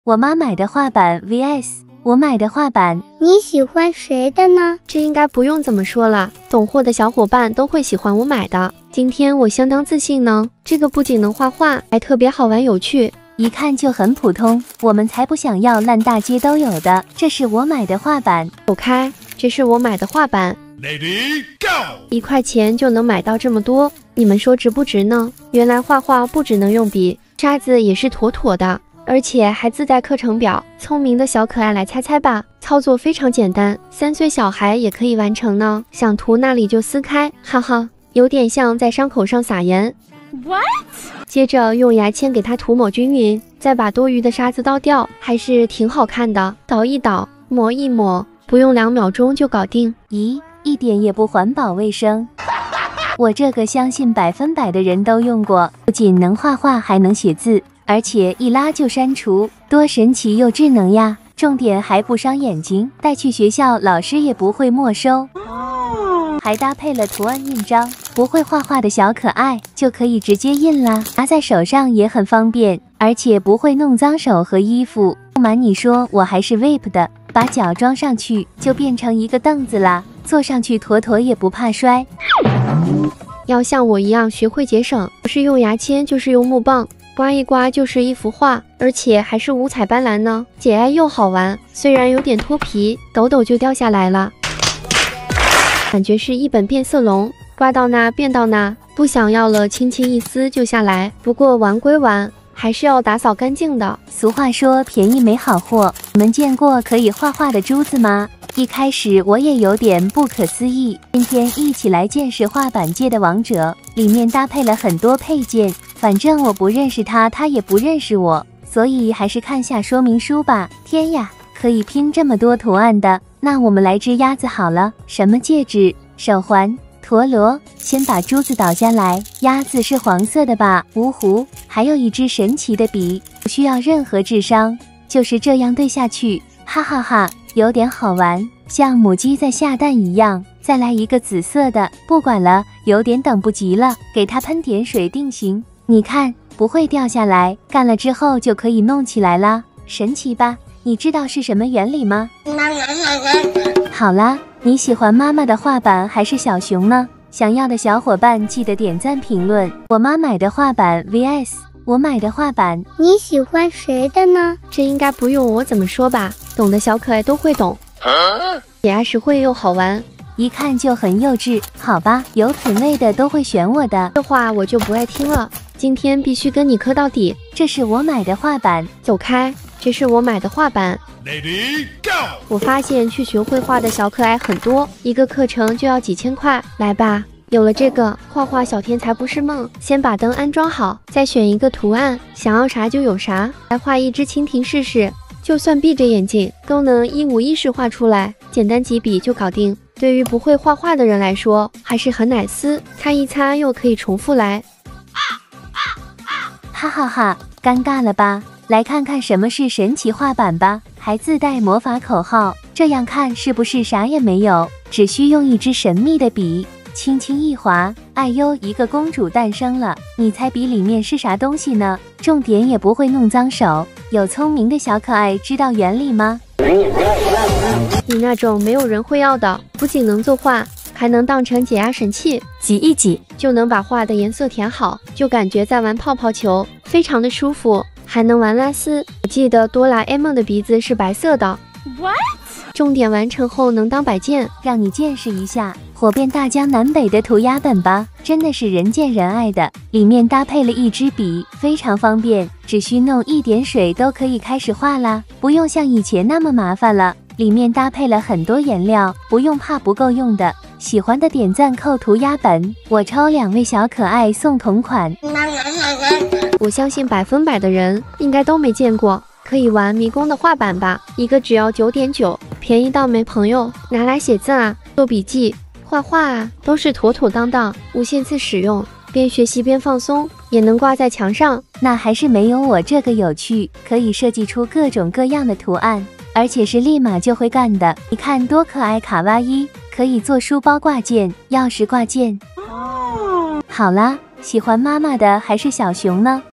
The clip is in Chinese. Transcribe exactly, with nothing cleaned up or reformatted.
我妈买的画板 V S 我买的画板， 你喜欢谁的呢？ 这应该不用怎么说了，懂货的小伙伴都会喜欢我买的。今天我相当自信呢，这个不仅能画画，还特别好玩有趣， 一看就很普通，我们才不想要烂大街都有的。这是我买的画板， 走开，这是我买的画板。 Lady Go， 一块钱就能买到这么多，你们说值不值呢？原来画画不只能用笔，沙子也是妥妥的。而且还自带课程表，聪明的小可爱来猜猜吧，操作非常简单，三岁小孩也可以完成呢。想涂那里就撕开，哈哈，有点像在伤口上撒盐。 What？ 接着用牙签给它涂抹均匀，再把多余的沙子倒掉，还是挺好看的。倒一倒，抹一抹，不用两秒钟就搞定。 咦，一点也不环保卫生。我这个相信百分百的人都用过，不仅能画画，还能写字。而且一拉就删除，多神奇又智能呀！重点还不伤眼睛，带去学校老师也不会没收。还搭配了图案印章，不会画画的小可爱就可以直接印啦，拿在手上也很方便，而且不会弄脏手和衣服。不瞒你说，我还是 V I P 的，把脚装上去就变成一个凳子啦，坐上去妥妥也不怕摔。 要像我一样学会节省，不是用牙签就是用木棒。刮一刮就是一幅画，而且还是五彩斑斓呢，解爱又好玩，虽然有点脱皮，抖抖就掉下来了，感觉是一本变色龙，刮到那变到那，不想要了轻轻一撕就下来。不过玩归玩，还是要打扫干净的。 俗话说便宜没好货，你们见过可以画画的珠子吗？一开始我也有点不可思议，今天一起来见识画板界的王者，里面搭配了很多配件。反正我不认识他，他也不认识我，所以还是看下说明书吧。天呀，可以拼这么多图案的，那我们来只鸭子好了。什么戒指、手环、陀螺，先把珠子倒下来。鸭子是黄色的吧？芜湖，还有一支神奇的笔，不需要任何智商，就是这样对下去，哈哈哈，有点好玩，像母鸡在下蛋一样。再来一个紫色的，不管了，有点等不及了，给它喷点水定型。你看，不会掉下来，干了之后就可以弄起来啦，神奇吧？你知道是什么原理吗？好啦，你喜欢妈妈的画板还是小熊呢？想要的小伙伴记得点赞评论。我妈买的画板 V S 我买的画板， 你喜欢谁的呢？ 这应该不用我怎么说吧，懂的小可爱都会懂，也爱实惠又好玩。 一看就很幼稚，好吧，有品味的都会选我的， 这话我就不爱听了。今天必须跟你磕到底。 这是我买的画板， 走开，这是我买的画板。 Lady Go， 我发现去学绘画的小可爱很多，一个课程就要几千块。来吧，有了这个，画画小天才不是梦。先把灯安装好，再选一个图案，想要啥就有啥。来画一只蜻蜓试试，就算闭着眼睛都能一五一十画出来，简单几笔就搞定。对于不会画画的人来说，还是很奶丝，擦一擦又可以重复来。 哈哈哈，尴尬了吧？来看看什么是神奇画板吧，还自带魔法口号，这样看是不是啥也没有？只需用一支神秘的笔，轻轻一划，哎呦，一个公主诞生了！你猜笔里面是啥东西呢？重点也不会弄脏手，有聪明的小可爱知道原理吗？ 你那种没有人会要的，不仅能作画，还能当成解压神器，挤一挤就能把画的颜色填好，就感觉在玩泡泡球，非常的舒服，还能玩拉丝。我记得哆啦 A 梦的鼻子是白色的。 What？ 重点完成后能当摆件， 让你见识一下火遍大江南北的涂鸦本吧，真的是人见人爱的。里面搭配了一支笔，非常方便，只需弄一点水都可以开始画啦，不用像以前那么麻烦了。里面搭配了很多颜料，不用怕不够用的。喜欢的点赞扣涂鸦本，我抽两位小可爱送同款。 我相信百分百的人应该都没见过，可以玩迷宫的画板吧，一个只要九点九，便宜到没朋友。拿来写字啊，做笔记、画画啊，都是妥妥当当，无限次使用，边学习边放松，也能挂在墙上。 那还是没有我这个有趣，可以设计出各种各样的图案。而且是立马就会干的，你看多可爱，卡哇伊，可以做书包挂件、钥匙挂件。好啦，喜欢妈妈的还是小熊呢？